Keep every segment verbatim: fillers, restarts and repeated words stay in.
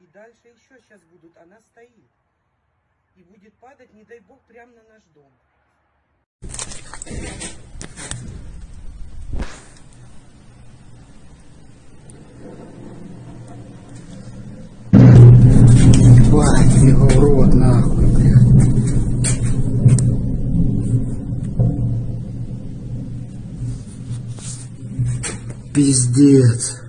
дальше еще сейчас будут. Она стоит. И будет падать, не дай бог, прямо на наш дом. Ебать, его в рот, нахуй, блядь. Пиздец.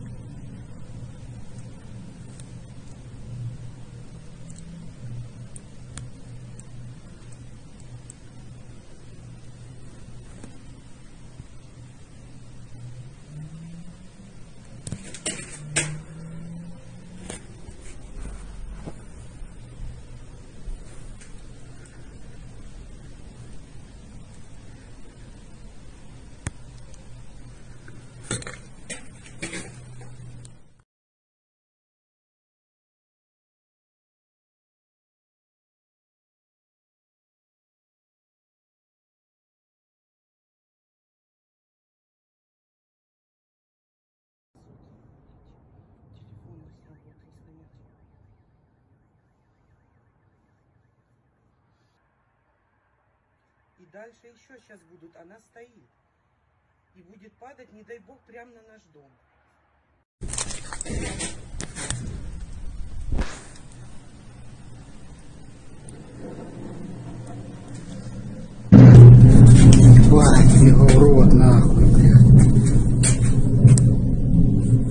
И дальше еще сейчас будут. Она стоит. И будет падать, не дай бог, прямо на наш дом. Ебать, его в рот, нахуй, блядь.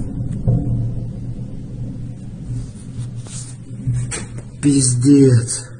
Пиздец.